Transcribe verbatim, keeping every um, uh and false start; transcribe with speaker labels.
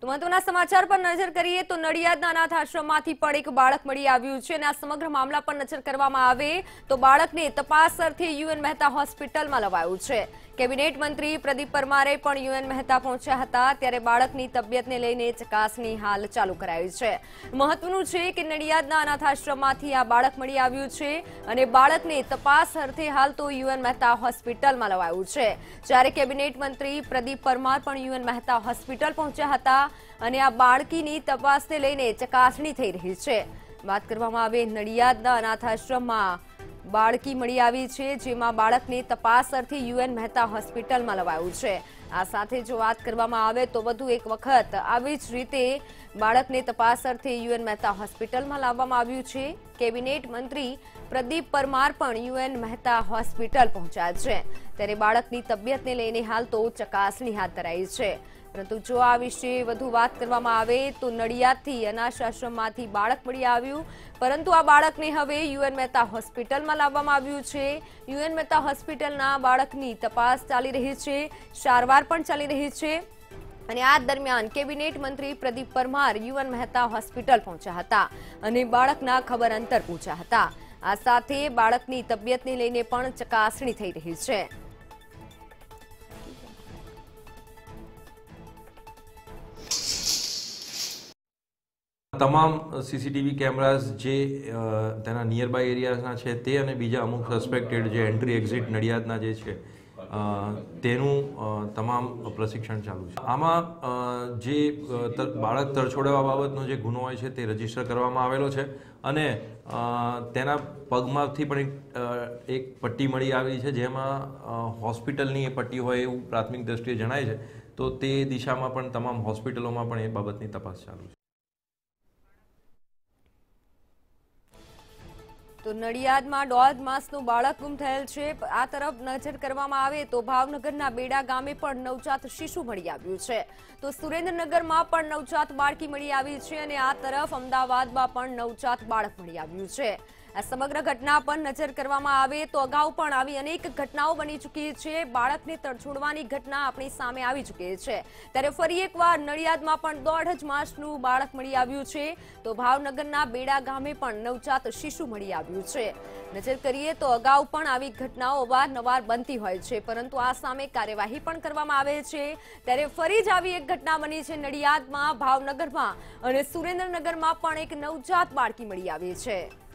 Speaker 1: તો મહત્વના સમાચાર પર નજર કરીએ તો નડિયાદના અનાથ આશ્રમમાંથી પણ એક બાળક મળી આવ્યું છે અને આ સમગ્ર મામલા પર નજર કરવામાં આવે તો બાળકને તપાસ અર્થે યુએન મહેતા હોસ્પિટલમાં લવાયું છે। કેબિનેટ મંત્રી પ્રદીપ પરમારે પણ યુએન મહેતા પહોંચ્યા હતા ત્યારે બાળકની તબિયતને લઈને ચકાસણી હાલ ચાલુ કરાઈ છે। મહત્વનું છે કે નડિયાદના અનાથ આશ્રમમાંથી આ બાળક મળી આવ્યું છે અને બાળકને તપાસ અર્થે હાલ તો યુએન મહેતા હોસ્પિટલમાં લવાયું છે। જ્યારે કેબિનેટ મંત્રી પ્રદીપ પરમાર પણ યુએન મહેતા હોસ્પિટલ પહોંચ્યા હતા અને આ બાળકીની તપાસને લઈને ચકાસણી થઈ રહી છે। વાત કરવામાં આવે નડિયાદના અનાથ આશ્રમમાં બાળકી મળી આવી છે જેમાં બાળકને તપાસ અર્થે યુએન મહેતા હોસ્પિટલમાં લવાયું છે। આ સાથે જો વાત કરવામાં આવે તો વધુ એક વખત આવી જ રીતે બાળકને તપાસ અર્થે યુએન મહેતા હોસ્પિટલમાં લાવવામાં આવ્યું છે। કેબિનેટ મંત્રી પ્રદીપ પરમાર પણ યુએન મહેતા હોસ્પિટલ પહોંચ્યા છે ત્યારે બાળકની તબિયતને લઈને હાલ તો ચકાસણી હાથ ધરાઈ છે। પરંતુ જો આ વિશે વધુ વાત કરવામાં આવે તો નડિયાદથી અનાથ આશ્રમમાંથી બાળક મળી આવ્યું પરંતુ આ બાળકને હવે યુએન મહેતા હોસ્પિટલમાં લાવવામાં આવ્યું છે। યુએન મહેતા હોસ્પિટલના બાળકની તપાસ ચાલી રહી છે, સારવાર પણ ચાલી રહી છે અને આ દરમિયાન કેબિનેટ મંત્રી પ્રદીપ પરમાર યુએન મહેતા હોસ્પિટલ પહોંચ્યા હતા અને બાળકના ખબર અંતર પૂછ્યા હતા। આ સાથે બાળકની તબિયતને લઈને પણ ચકાસણી થઈ રહી છે।
Speaker 2: તમામ સીસીટીવી કેમેરાસ જે તેના નિયર બાય એરિયાના છે તે અને બીજા અમુક સસ્પેક્ટેડ જે એન્ટ્રી એક્ઝિટ નડિયાદના જે છે તેનું તમામ પ્રશિક્ષણ ચાલુ છે। આમાં જે બાળક તરછોડવા બાબતનો જે ગુનો હોય છે તે રજીસ્ટર કરવામાં આવેલો છે અને તેના પગમાંથી પણ એક એક પટ્ટી મળી આવી છે જેમાં હોસ્પિટલની એ પટ્ટી હોય એવું પ્રાથમિક દ્રષ્ટિએ જણાય છે। તો તે દિશામાં પણ તમામ હોસ્પિટલોમાં પણ એ બાબતની તપાસ ચાલુ છે।
Speaker 1: તો નડિયાદમાં દોઢ માસનું બાળક ગુમ થયેલ છે। આ તરફ નજર કરવામાં આવે તો ભાવનગરના બેડા ગામે પણ નવજાત શિશુ મળી આવ્યું છે તો સુરેન્દ્રનગરમાં પણ નવજાત બાળકી મળી આવી છે અને આ તરફ અમદાવાદમાં પણ નવજાત બાળક મળી આવ્યું છે। આ સમગ્ર ઘટના પર નજર કરવામાં આવે તો અગાઉ પણ આવી અનેક ઘટનાઓ બની ચૂકી છે। બાળકને તરછોડવાની ઘટના આપણી સામે આવી ચૂકી છે ત્યારે ફરી એકવાર નડિયાદમાં પણ દોઢ જ માસનું બાળક મળી આવ્યું છે તો ભાવનગરના બેડા ગામે પણ નવજાત શિશુ મળી આવ્યું છે। નજર કરીએ તો અગાઉ પણ આવી ઘટનાઓ અવારનવાર બનતી હોય છે પરંતુ આ સામે કાર્યવાહી પણ કરવામાં આવે છે ત્યારે ફરી જ આવી એક ઘટના બની છે નડિયાદમાં, ભાવનગરમાં અને સુરેન્દ્રનગરમાં પણ એક નવજાત બાળકી મળી આવી છે।